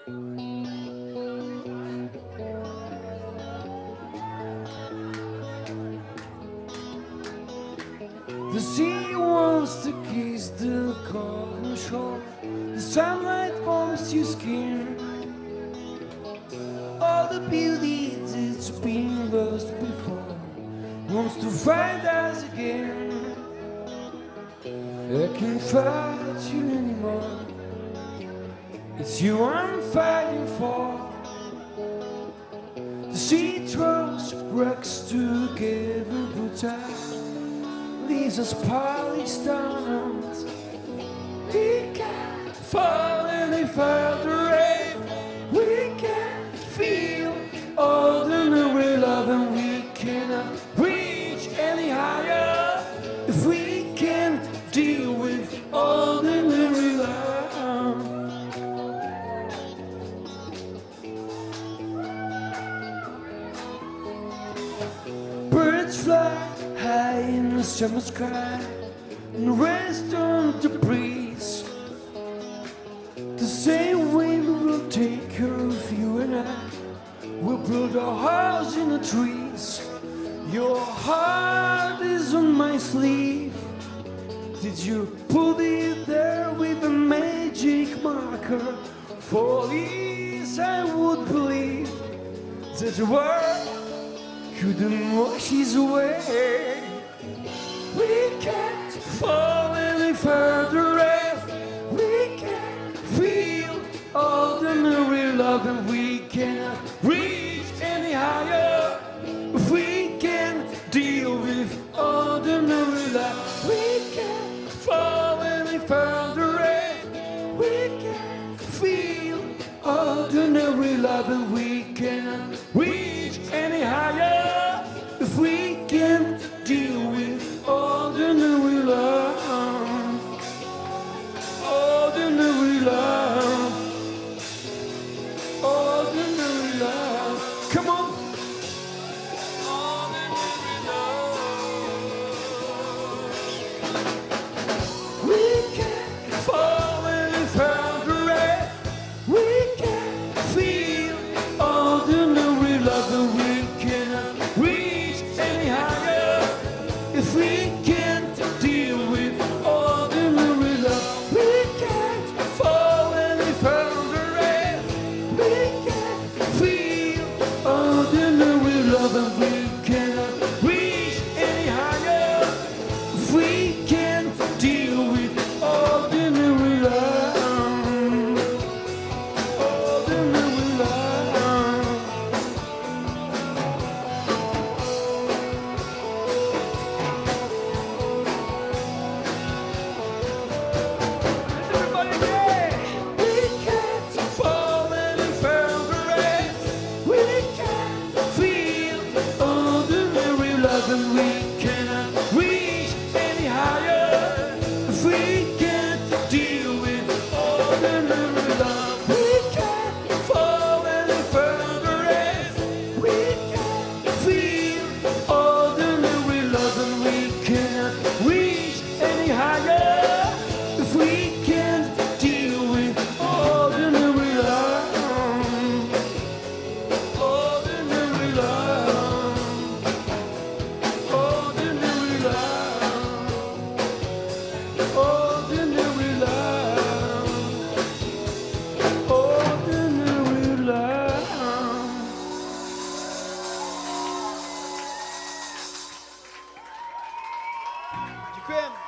The sea wants to kiss the cold shore. The sunlight warms your skin. All the beauty that's been lost before wants to find us again. I can't fight you anymore. It's you I'm fighting for. The sea throws rocks together, but leaves us polished diamonds. We can't fall any further if we can't feel ordinary love, and we cannot reach any higher if we can't deal with ordinary love. Birds fly high in the summer sky and rest on the breeze. The same wind will take care of you, and I will build a house in the trees. Your heart is on my sleeve. Did you put it there with a magic marker? For this I would believe that the world couldn't wash his away. We can't fall any further if we can't feel ordinary love, and we can't reach any higher if we can't deal with ordinary love. We can't fall any further if we can't feel ordinary love, and we can't reach any higher if we can't deal with ordinary love. Ordinary love. Ordinary love. Come on. Ordinary love. We can't fall any further if we can't feel ordinary love, and we cannot reach any higher if we can't deal with ordinary love. We can't fall any further if we can't feel ordinary love, and we cannot reach any higher if we can't deal with ordinary love. Ordinary love. Everybody, yeah! We can't fall any further if we can't feel ordinary love, and we cannot reach any higher if we can't deal with ordinary love. We can't fall any further if we can't feel ordinary love, and we cannot reach any higher if we can't deal with ordinary love. Ordinary love. Ordinary love. Ordinary love. Ordinary love. Dziękuję.